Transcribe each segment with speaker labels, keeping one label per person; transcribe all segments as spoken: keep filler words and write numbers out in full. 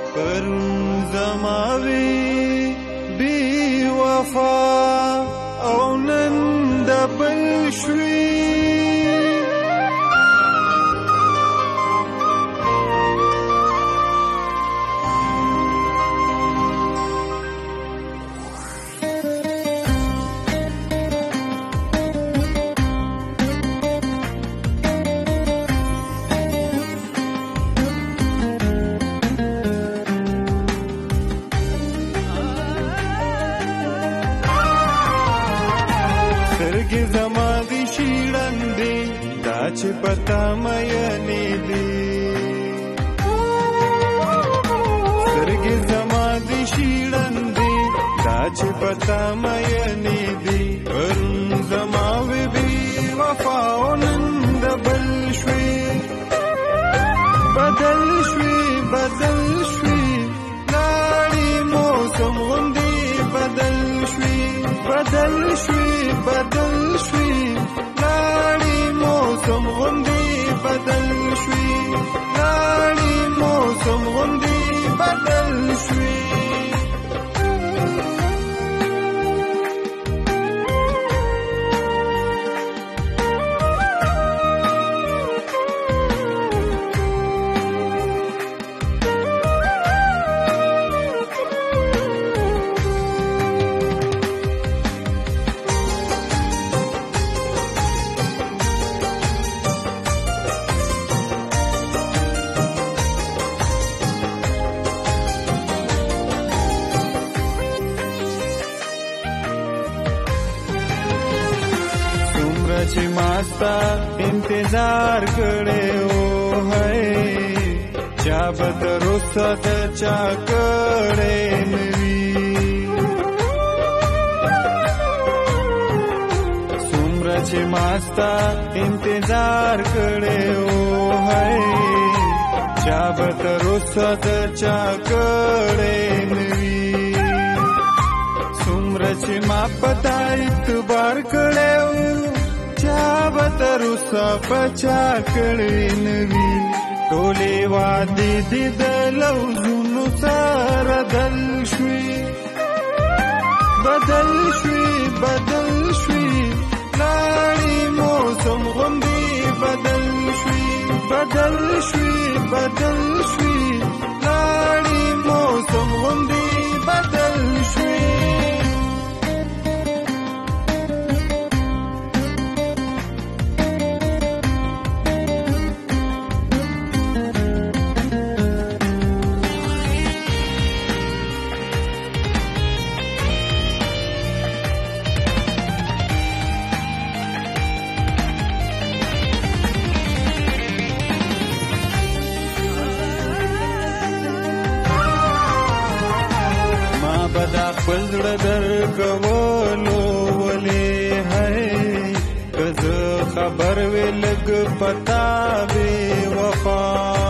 Speaker 1: پرون زماوی بی وفا او نن د بل شوي سترګې زما دي شیړندې دا چې پتا مینې دي سترګې زما دي شیړندې دا چې پتا مینې دي پرون زما وې بې وفا او نن د بل شوې بدل شوې بدل شوې لاړې موسم غوندې بدل شوې بدل شوې بدل شوې لاړې موسم غوندې بدل شوې لاړې موسم غوندې بدل شوې چې ماستا انتظار کړي او هي چا به تر اوسه د چا کړي نوي څومره چې ماستا انتظار کړي او هي چا به تر اوسه د چا کړي نوي څومره چې ما پتا اعتبار کړي چا به تر اوسه پچا کړي نوي ټولې وعدې دې د لوظونو سره بدل شوې بدل شوې بدل شوې لاړې موسم غوندې بدل شوې بدل شوې بدل شوې لاړې موسم غوندې بدل شوې بدا خپل زړه درکولو ولې هی که زه خبر وې لږ پتا بې وفا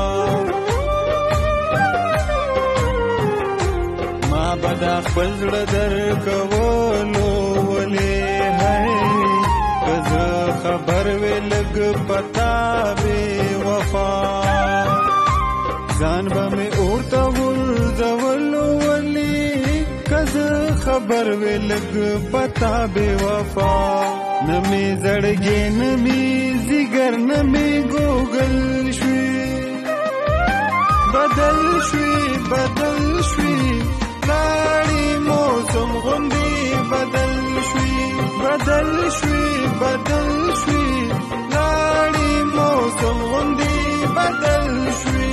Speaker 1: ما بدا خپل زړه درکولو ولې هی که زه خبر وې لږ پتا بې وفا ځان به مې اورته ورځولو ولې خبر وې لږ پتا بې وفا نه مې زړګې نه مې ځیګر نه مې ګوګل شوې بدل شوې بدل شوې لاړې موسم غوندې بدل شوې بدل شوې بدل شوې لاړې موسم غوندې بدل شوې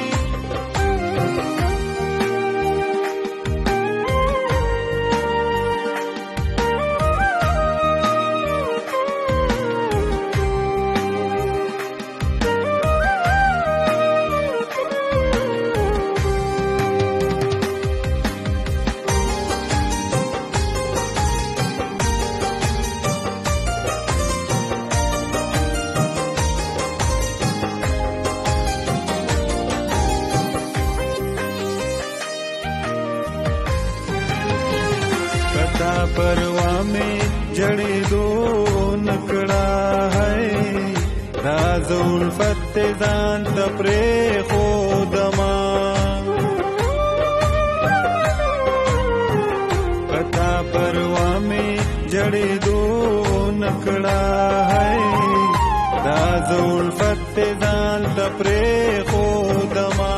Speaker 1: परवा में जड़े दो नकड़ा है राज़ उल्फत जान तपरे खुदमा پرېښودما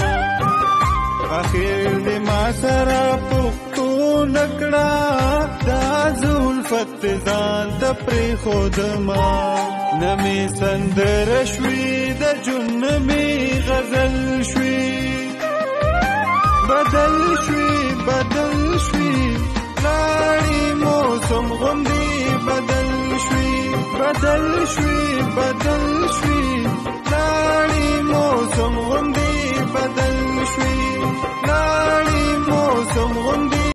Speaker 1: اخر دې ما سره پښتون کړه دا زلفت ځان ته پرېښودما نه مې سندره شوي د جون نه مې غزل شوي بدل شوي بدل شوي لاړې موسم غوندې بدل شوي بدل شوي بدل شوي لاړې موسم غوندې بدل شوي